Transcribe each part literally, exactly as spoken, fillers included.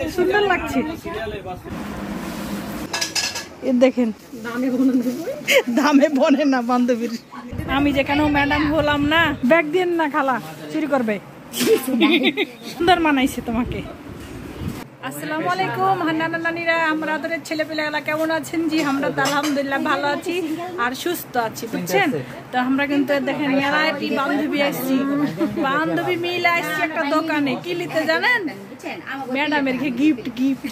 সুন্দর লাগছে। দেখেন দামে বনে না বান্ধবীর। আমি যেখানেও ম্যাডাম হলাম না, ব্যাগ দিন না খালা চুরি করবে। সুন্দর মানাইছে তোমাকে। আসসালামু আলাইকুম হান্নান নানিরা, আমাদের ছেলে পেলেরা কেমন আছেন? জি আমরা তো আলহামদুলিল্লাহ ভালো আছি আর সুস্থ আছি, বুঝছেন তো। আমরা কিন্তু দেখেন মেলাটি বান্ধবী আসছি, বান্ধবী মিলে আসছি একটা দোকানে। কি নিতে জানেন? ম্যাডামের গিফট গিফট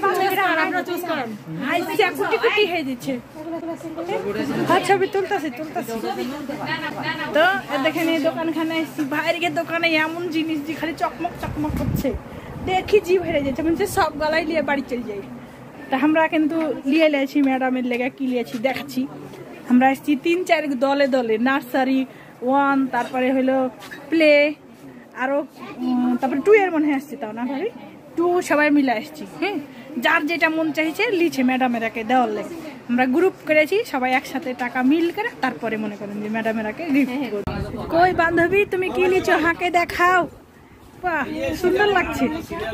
কুটি কুটি হয়ে দিচ্ছে। আচ্ছা আমি তুলতেছি তুলতেছি তো দেখেন এই দোকানখানে আসছি। বাইরের দোকানে এমন জিনিস যে খালি চকমক চকমক করছে, দেখি জিভ হেরে যাচ্ছে, মানে সব গলাই নিয়ে বাড়ি চলে যাই। তা আমরা কিন্তু লিয়ে লিয়েছি ম্যাডামের লেগে। কি লিয়েছি দেখাচ্ছি। আমরা আসছি তিন চার দলে দলে, নার্সারি ওয়ান, তারপরে হলো প্লে, আরো তারপরে টু এর মনে হয় আসছি, তাও না ভাবি টু সবাই মিলে আসছি। হ্যাঁ, যার যেটা মন চাইছে লিছে ম্যাডামের একে দেওয়ার লেগে। আমরা গ্রুপ করেছি সবাই একসাথে, টাকা মিল করে তারপরে মনে করেন যে ম্যাডামের একে গিফট। কই বান্ধবী তুমি কি লিছো? হাঁকে দেখাও। বাহ সুন্দর লাগছে।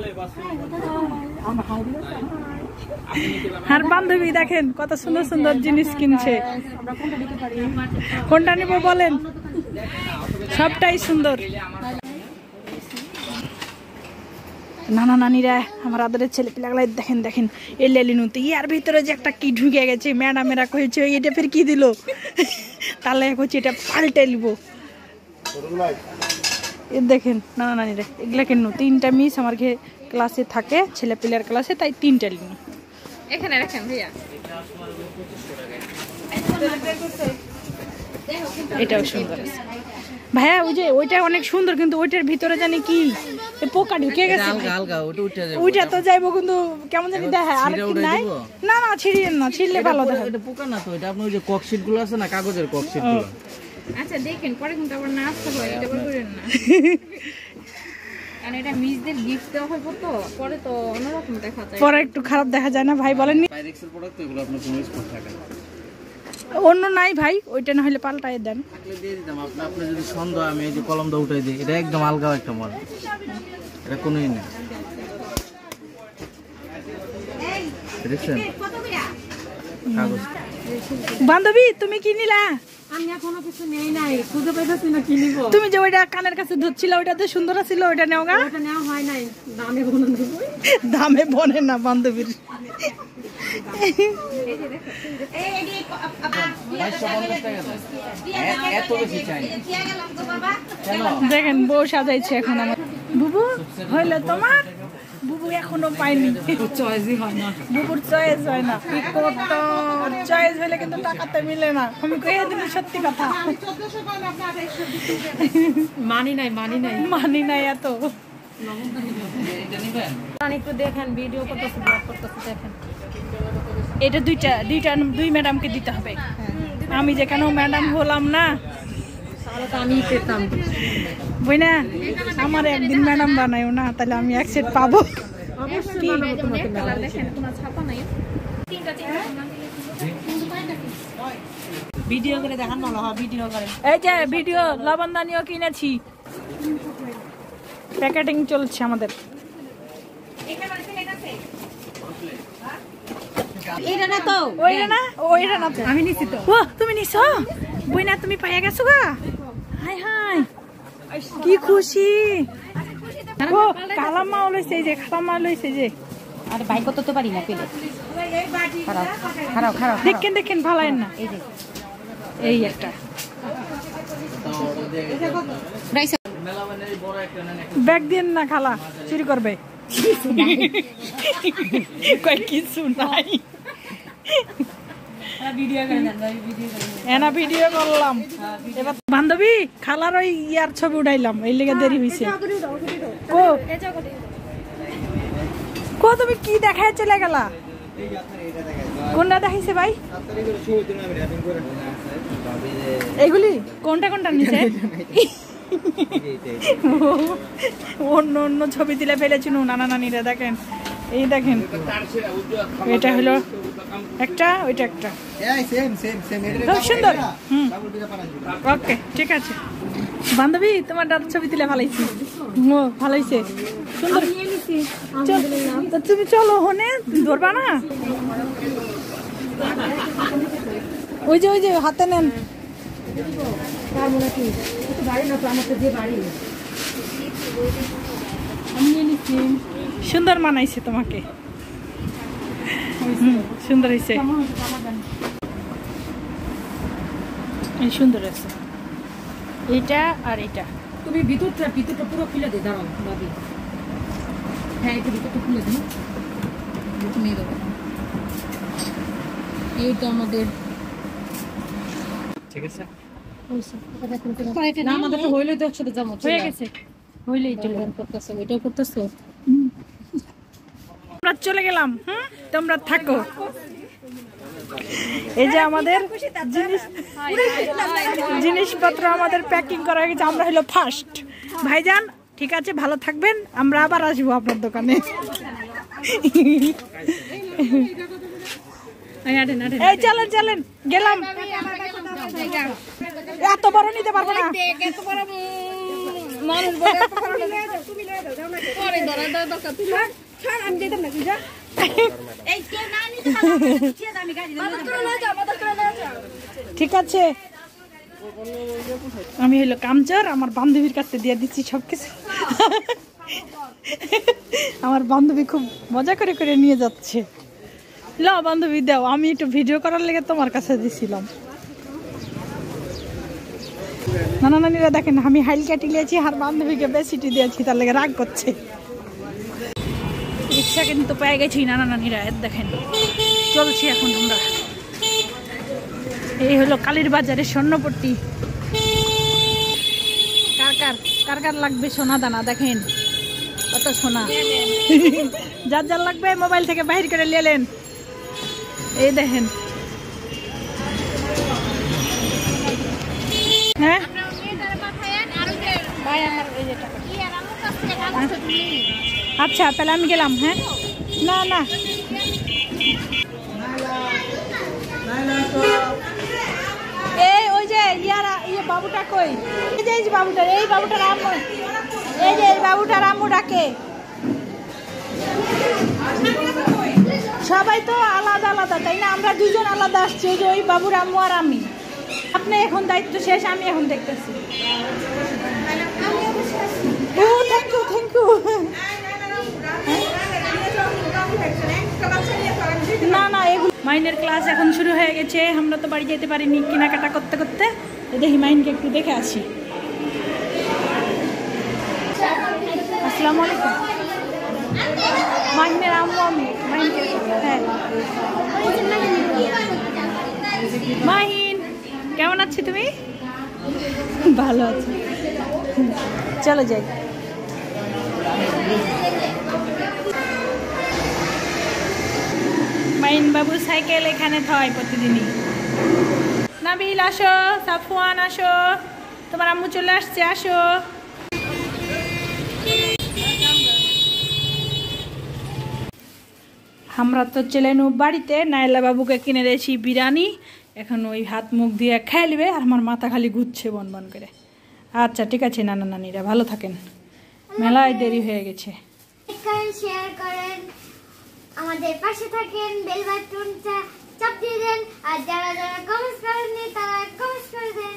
আর বান্ধবী দেখেন কত সুন্দর সুন্দর জিনিস কিনছে। কোনটা নিব বলেন? সবটাই সুন্দর। নানা নানিরা আমার আদরের ছেলে পিলাগুলাই দেখেন দেখেন এই লেলিনু তো ইয়ার ভিতরে যে একটা কি ঢুকে গেছে। ম্যাডামেরা কইছে এটা ফের কি দিল, তাহলে কইছে এটা পাল্টে নিব। দেখেন নানা নানিরা এগুলা কেন তিনটা মিস আমার ক্লাসে থাকে, ছেলে পিলার ক্লাসে, তাই তিনটা লিনু এখানে রাখেন ভাইয়া। এটাও সুন্দর আছে ভাইয়া। ওই যে ওইটা অনেক সুন্দর, কিন্তু ওইটার ভিতরে জানি কি পোকা ঢুকে গেছে। ওইটা তো যাইবো কিন্তু কেমন জানি দেখা। আর কি নাই? না না ছিড়িয়েন না, ছিড়লে ভালো দেখা। এটা পোকা না তো, এটা আপনার ওই যে ককশিট গুলো আছে না, কাগজের ককশিট গুলো। আচ্ছা দেখেন পরে কিন্তু আবার না আসতে হয়, এটা করেন না। কারণ এটা মিসদের গিফট দেওয়া হয় তো, পরে তো অন্যরকম দেখা যায়, পরে একটু খারাপ দেখা যায় না ভাই বলেন? পাইরেক্সের প্রোডাক্ট তো, এগুলো আপনার কোনো স্পট থাকে না। অন্য নাই ভাই, ওইটা না হলে পাল্টাই দেন। থাকলে দিয়ে দিতাম। আপনি আপনি যদি সন্দেহ, আমি এই যে কলমটা উঠাই দিই, এটা একদম আলগা একটা মাল, এটা কোনোই নেই। দেখছেন কাগজ। বান্ধবী তুমি কি নিলা? আমি এখনো কিছু নেই নাই, খুঁজে পাইতেছি না কি নিব। তুমি যে ওইটা কানের কাছে ধরছিল ওইটা তো সুন্দর ছিল, ওইটা নেও গা। ওটা নেওয়া হয় নাই, দামে বনে না। দামে বনে না বান্ধবীর। দেখেন বউ সাজাইছে এখন আমার। বুবু হইলো তোমার? বুবু এখনো পাইনি, চয়েসই হয় না। বুবুর চয়েস হয় না। কি করতো? চয়েস হইলে কিন্তু টাকাতে মিলে না। আমি কইয়া দিলি সত্যি কথা। মানি নাই মানি নাই মানি নাই এত। একটু দেখেন ভিডিও করতেছে, ব্লগ করতেছে, দেখেন। এটা দুইটা দুইটা দুই ম্যাডামকে দিতে হবে। আমি যেখানেও ম্যাডাম হলাম না, আমি পেতাম বই না আমার একদিন ম্যাডাম বানাইও না, তাহলে আমি এক সেট পাবো। ভিডিও করে দেখান ভালো হয়, ভিডিও করে। এই যে ভিডিও লবণদানিও কিনেছি, প্যাকেটিং চলছে আমাদের। এইটা না তো, ওইটা না ওইটা না তো, আমি নিছি তো। ও তুমি নিছো? বই না তুমি পাইয়া গেছো গা? হাই হাই কি খুশি। ও কালামা লইছে যে, কালামা লইছে যে। আরে ভাই কত তো পারি না পেলে। খারাপ খারাপ খারাপ দেখেন দেখেন ভালো না। এই যে এই একটা ব্যাগ দিন না খালা চুরি করবে। কই কিছু নাই। এনা ভিডিও করলাম। এবার বান্ধবী খালার ওই ইয়ার ছবি উঠাইলাম, এই লেগে দেরি হয়েছে। কো কো তুমি কি দেখায় চলে গেলা? কোনটা দেখাইছে ভাই? এগুলি কোনটা কোনটা নিছে? অন্য অন্য ছবি তুলে ফেলেছিল নানা নানিরা। দেখেন এই দেখেন এটা হলো একটা, ওইটা একটা, খুব সুন্দর। হুম ওকে ঠিক আছে। বান্ধবী তোমার দাদা ছবি তুলে ভালাইছি। ও ভালো হয়েছে, সুন্দর। তুমি চলো হনে ধরবা না, ওই যে ওই যে হাতে নেন। সুন্দর মানাইছে তোমাকে, সুন্দর হয়েছে, সুন্দর আছে এইটা আর এটা। তুমি ভিতরটা ভিতরটা পুরো খুলে দে, দাঁড়াও ভাবি। হ্যাঁ একটু ভিতরটা খুলে দিই, নিয়ে দেবো। এই তো আমাদের ঠিক আছে। না আমাদের তো হইলে তো একসাথে যাবো, হয়ে গেছে, হইলেই চলে করতেছো, ওইটাও করতেছো। আমরা চলে গেলাম। হুম তোমরা থাকো। এই যে আমাদের জিনিস জিনিসপত্র আমাদের প্যাকিং করা হয়ে গেছে। আমরা হলো ফার্স্ট। ভাইজান ঠিক আছে, ভালো থাকবেন, আমরা আবার আসবো আপনার দোকানে। এই চলেন চলেন, গেলাম। এত বড় নিতে পারবো না। ঠিক আছে, আমি হইলো কামচার, আমার বান্ধবীর কাছে দিয়ে দিচ্ছি সবকিছু। আমার বান্ধবী খুব মজা করে করে নিয়ে যাচ্ছে। ল বান্ধবী দাও, আমি একটু ভিডিও করার লেগে তোমার কাছে দিছিলাম। নানা নানিরা দেখেন আমি হাইল কাটি লিয়েছি আর বান্ধবীকে বেশিটি দিয়েছি, তার লেগে রাগ করছে। রিক্সা কিন্তু পেয়ে গেছি নানা নানিরা, দেখেন চলছি এখন আমরা। এই হলো কালীর বাজারের স্বর্ণপট্টি। কার কার কার কার লাগবে সোনা দানা, দেখেন কত সোনা। যার যার লাগবে মোবাইল থেকে বাহির করে নিলেন। এই দেখেন, হ্যাঁ আচ্ছা তাহলে আমি গেলাম। হ্যাঁ না না এই ওই যে ইয়ারা ইয়ে বাবুটা কই, এই যে এই যে বাবুটা, এই বাবুটার আম্মু, এই যে এই বাবুটার আম্মু ডাকে। সবাই তো আলাদা আলাদা তাই না, আমরা দুজন আলাদা আসছি। ওই যে ওই বাবুর আম্মু আর আমি। আপনি এখন দায়িত্ব শেষ, আমি এখন দেখতেছি। ও থ্যাংক ইউ থ্যাংক ইউ। না না এগুলো মাইনের ক্লাস এখন শুরু হয়ে গেছে, আমরা তো বাড়ি যেতে পারিনি কেনাকাটা করতে করতে। দেখি মাইনকে একটু দেখে আসি। আসসালামু আলাইকুম। মাইনের আম্মু আমি মাইনকে, হ্যাঁ মাহিন কেমন আছো তুমি? ভালো আছি, চলো যাই। মাইন বাবু সাইকেল এখানে থয় প্রতিদিনই। নাবিল আসো, সাফওয়ান আসো, তোমার আম্মু চলে আসছে, আসো। আমরা তো চলেনু বাড়িতে। নাইলা বাবুকে কিনে দিয়েছি বিরিয়ানি, এখন ওই হাত মুখ দিয়ে খেয়ে নেবে। আর আমার মাথা খালি ঘুরছে বন বন করে। আচ্ছা ঠিক আছে নানা নানিরা ভালো থাকেন, মেলায় দেরি হয়ে গেছে। শেয়ার করেন, আমাদের পাশে থাকেন, বেল বাটনটা চাপ দিয়ে দেন, আর যারা যারা কমেন্টস করেননি তারা কমেন্টস করে দেন।